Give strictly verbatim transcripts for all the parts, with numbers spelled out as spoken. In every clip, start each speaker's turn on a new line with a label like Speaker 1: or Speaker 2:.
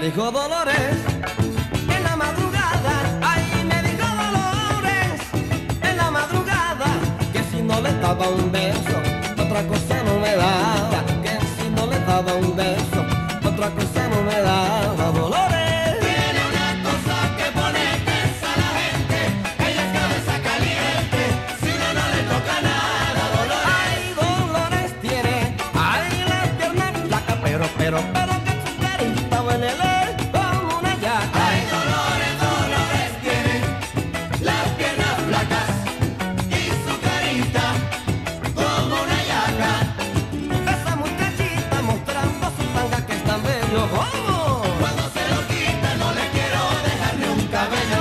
Speaker 1: dijo Dolores en la madrugada, ay, me dijo Dolores en la madrugada, que si no le daba un beso, otra cosa no me daba, que si no le daba un beso, otra cosa no me daba. Dolores
Speaker 2: tiene una cosa que pone tensa a la gente, ella es cabeza caliente, si uno no le toca nada. Dolores,
Speaker 1: ay, Dolores tiene, ay, la pierna flaca, pero, pero, pero que su carita huele como una yaca.
Speaker 2: ay, Dolores, Dolores tiene las piernas flacas y su carita como una yaca.
Speaker 1: Esa muchachita mostrando su tanga que es tan bello como
Speaker 2: Cuando se lo quita no le quiero dejar ni un cabello.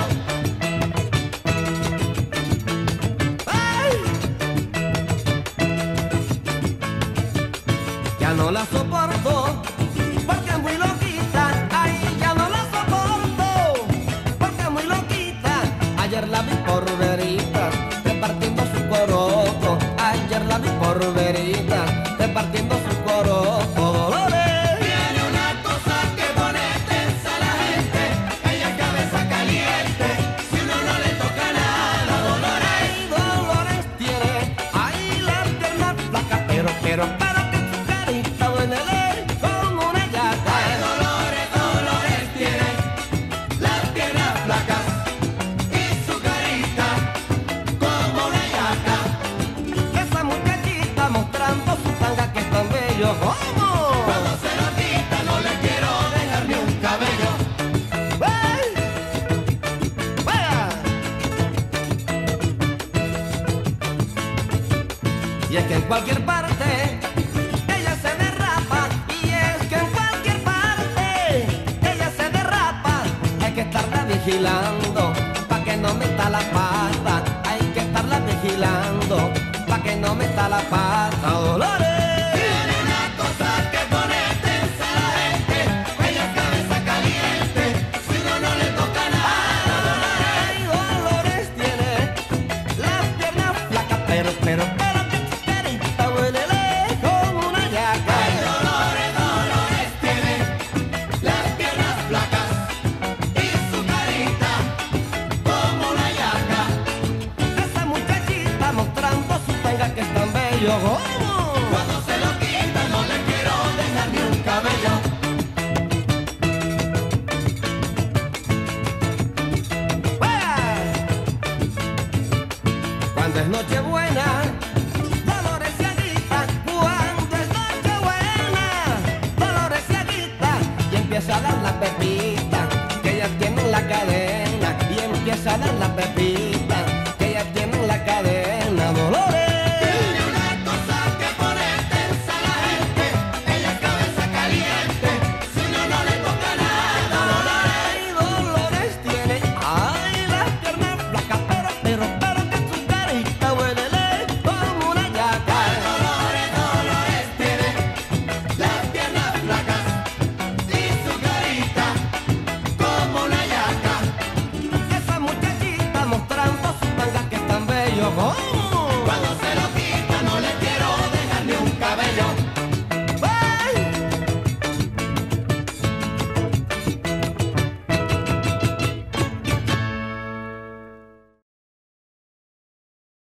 Speaker 1: ¡ay! Ya no la soporto porque es muy loquita, ay, ya no la soporto porque es muy loquita. Ayer la vi por veritas repartiendo su coroto, ayer la vi por veritas repartiendo su coroto. Dolores
Speaker 2: Tiene una cosa que pone tensa a la gente, ella es cabeza caliente, si uno no le toca nada. Dolores,
Speaker 1: ay, Dolores tiene, ay, la pierna flaca, pero, pero, pero que su carita duele como una yaca.
Speaker 2: ay, Dolores, Dolores tiene las piernas flacas y su carita como una yaca.
Speaker 1: Esa muchachita mostrando su tanga que es tan bello como
Speaker 2: Cuando se lo quita no le quiero dejar ni un cabello.
Speaker 1: ¡ay! ¡Vaya! Y es que en cualquier parte ella se derrapa, y es que en cualquier parte ella se derrapa. Hay que estarla vigilando pa' que no meta la pata, hay que estarla vigilando pa' que no meta la pata. Dolores
Speaker 2: Tiene una cosa que pone tensa a la gente, ella es cabeza caliente, si uno no le toca nada. Dolores,
Speaker 1: ay, Dolores tiene las piernas flacas, pero, pero, pero que su carita huele como una yaca.
Speaker 2: ay, Dolores, Dolores tiene las piernas flacas y su carita como una yaca.
Speaker 1: Esa muchachita mostrando su tanga que es tan bello como
Speaker 2: Cuando se lo quita no le quiero dejar ni un cabello.
Speaker 1: ¡vaya! Cuando es Nochebuena, Dolores se agita. Cuando es Nochebuena, Dolores se agita y empieza a dar la pepita que ella tiene en la cadena, y empieza a dar la pepita que ella tiene en la cadena. Dolores
Speaker 2: Tiene una cosa que pone tensa a la gente, ella es cabeza caliente, si uno no le toca nada. Dolores,
Speaker 1: ay, Dolores tiene, ay, las piernas flacas, pero, pero, pero que su carita huele como una yaca.
Speaker 2: ay, Dolores, Dolores tiene las piernas flacas y su carita como una yaca.
Speaker 1: Esa muchachita mostrando su tanga que es tan bello como
Speaker 2: Cuando se